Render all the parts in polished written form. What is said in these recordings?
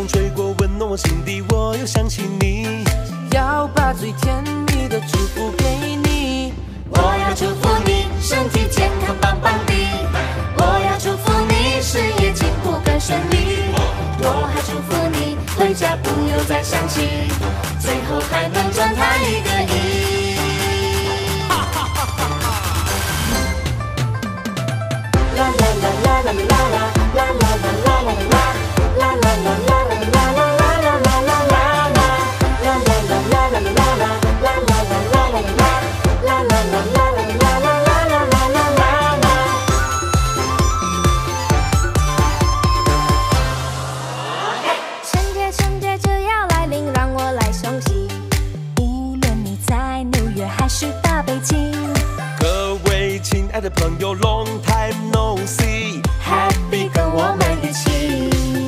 风吹过，温暖我心底，我又想起你。 要把最甜蜜的祝福给你。 我要祝福你身体健康棒棒的，我要祝福你事业进步更顺利，我还祝福你回家不用再想起，最后还能赚他一个亿。啦啦啦啦啦啦啦啦啦啦啦啦啦啦啦啦啦啦啦。 春节就要来临，让我来送喜。无论你在纽约还是大北京， 各位亲爱的朋友 ，Long time no see，Happy 跟我们一起。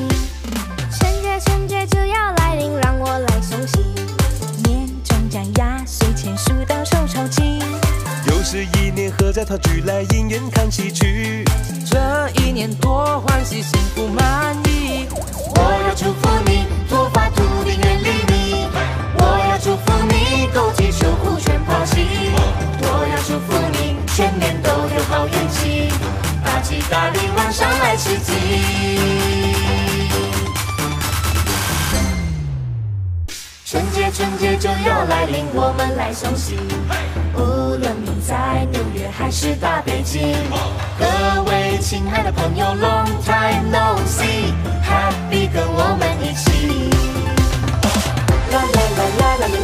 春节就要来临，让我来送喜。年终奖压岁钱数到手抽筋， 又是一年合家团聚来影院看戏曲。 这一年多欢喜，幸福满意。 我要祝福你头发秃顶远离你，我要祝福你勾起守护全抛弃，我要祝福你全年都有好运气，大吉大利晚上来吃鸡。春节就要来临，我们来送喜。无论你在纽约还是大北京，各位亲爱的朋友 ，Long time no see，Happy 跟我们一起。啦啦啦啦啦啦。